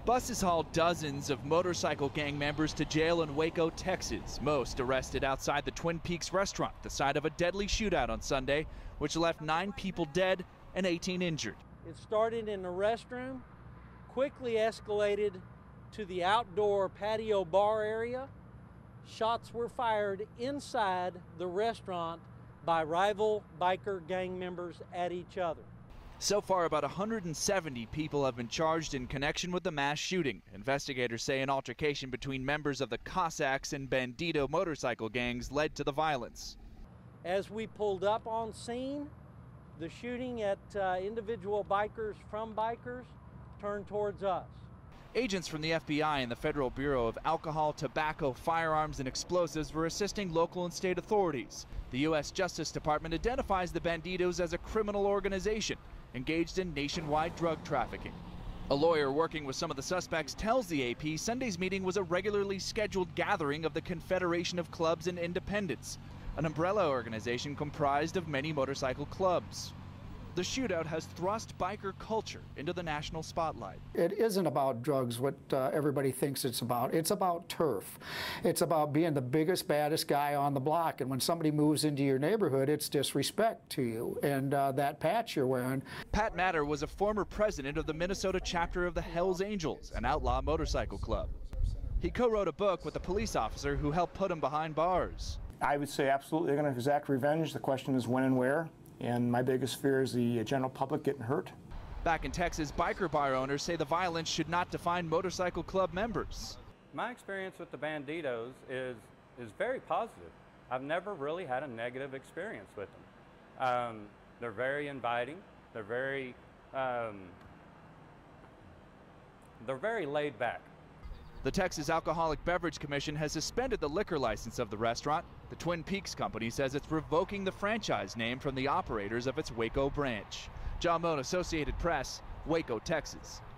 Buses hauled dozens of motorcycle gang members to jail in Waco, Texas. Most arrested outside the Twin Peaks restaurant, the site of a deadly shootout on Sunday, which left 9 people dead and 18 injured. It started in the restroom, quickly escalated to the outdoor patio bar area. Shots were fired inside the restaurant by rival biker gang members at each other. So far, about 170 people have been charged in connection with the mass shooting. Investigators say an altercation between members of the COSSACKS and BANDIDO motorcycle gangs led to the violence. As we pulled up on scene, the shooting at individual bikers from bikers turned towards us. Agents from the FBI and the Federal Bureau of Alcohol, Tobacco, Firearms and Explosives were assisting local and state authorities. The U.S. Justice Department identifies the Bandidos as a criminal organization engaged in nationwide drug trafficking. A lawyer working with some of the suspects tells the AP Sunday's meeting was a regularly scheduled gathering of the Confederation of Clubs and Independents, an umbrella organization comprised of many motorcycle clubs. The shootout has thrust biker culture into the national spotlight. It isn't about drugs, what everybody thinks it's about. It's about turf. It's about being the biggest, baddest guy on the block. And when somebody moves into your neighborhood, it's disrespect to you. And that patch you're wearing. Pat Matter was a former president of the Minnesota chapter of the Hells Angels, an outlaw motorcycle club. He co-wrote a book with a police officer who helped put him behind bars. I would say absolutely they're going to exact revenge. The question is when and where. And my biggest fear is the general public getting hurt. Back in Texas, biker bar owners say the violence should not define motorcycle club members. My experience with the Bandidos is very positive. I've never really had a negative experience with them. They're very inviting. They're very laid back. The Texas Alcoholic Beverage Commission has suspended the liquor license of the restaurant. The Twin Peaks company says it's revoking the franchise name from the operators of its Waco branch. John Moan, Associated Press, Waco, Texas.